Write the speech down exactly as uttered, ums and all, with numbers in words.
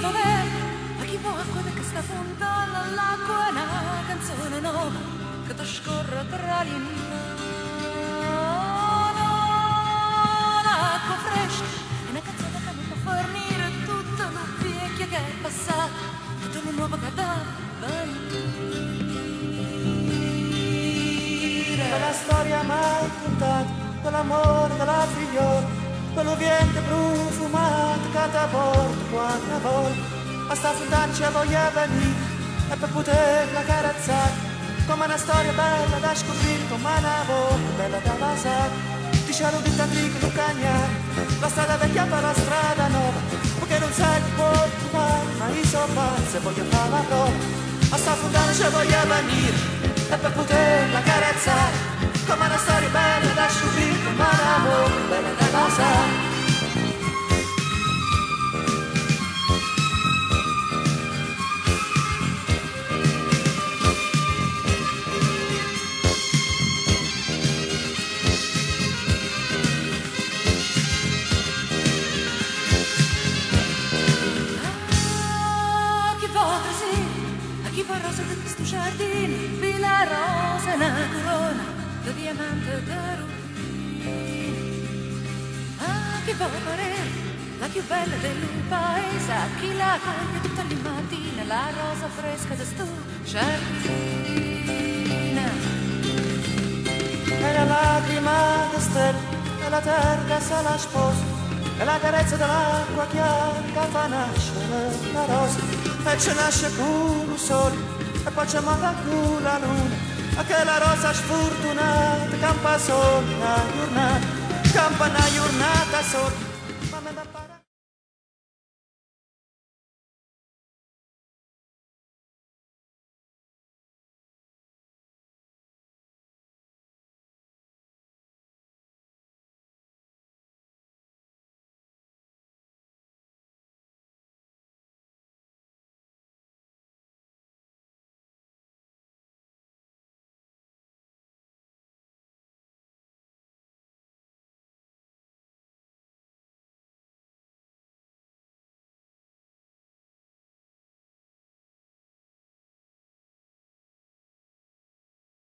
va bene, a chi può acqua che sta fontando all'acqua, una canzone nuova che ti scorre tra le mani, l'acqua fresca, è una canzone che mi può fornire tutto lo vecchio che è passato, tutto lo nuovo che dà venire. Quella storia mai contata, quell'amore della figliola, quello vento profumato che ti porta quando vuoi, a sta fontanci voglia venire e per poterla carezzare, come una storia bella da scoprire, come una volta bella da basare. Ti cielo di tantrico tu cagnare, la strada vecchia per la strada nuova, perché non sai che può fare, ma io so fare se voglio fare la prova, a sta fontanci voglia venire e per poterla carezzare, come una storia bella da scoprire, come una volta bella da basare. Chi fa rosa di questo giardino, vi la rosa è una corona di diamante da rubino. Ah, chi vuole parere la più bella del paese, a chi la coglie tutta le mattine, la rosa fresca di sto giardino. E la lacrima di stella, e la terra se la sposa, e la carezza dell'acqua chiara che fa nascere la rosa. E ci nasce con il sole, e poi ci manca con la luna, a che la rosa sfortunata campa solo una giornata, campa una giornata sola.